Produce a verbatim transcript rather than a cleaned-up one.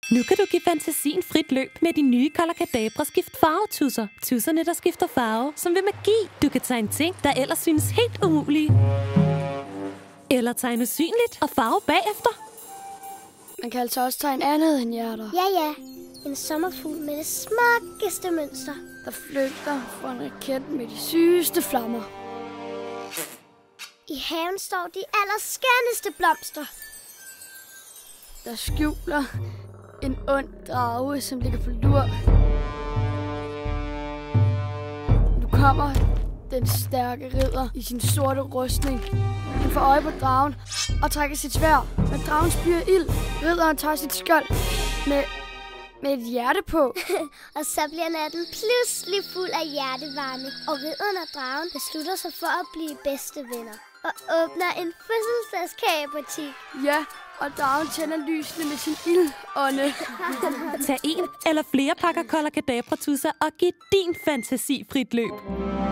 Nu kan du give fantasien frit løb med de nye Color Kadabra skift farvetusser. Tusserne, der skifter farve, som ved magi. Du kan tegne ting, der ellers synes helt umulige. Eller tegne synligt og farve bagefter. Man kan altså også tegne andet end hjerter. Ja, ja. En sommerfugl med det smukkeste mønster. Der flygter fra en raket med de sygeste flammer. I haven står de allerskønneste blomster. Der skjuler en ond drage, som ligger på lur. Nu kommer den stærke ridder i sin sorte rustning. Han får øje på dragen og trækker sit sværd. Men dragen spyrer ild. Ridderen tager sit skjold med, med et hjerte på. Og så bliver natten pludselig fuld af hjertevarme. Og ridderen og dragen beslutter sig for at blive bedste venner. Og åbner en fødselsdagskagebutik. Ja, og dragen tænder lysene med sin ildånde. Tag en eller flere pakker Color Kadabra tusser og giv din fantasi frit løb.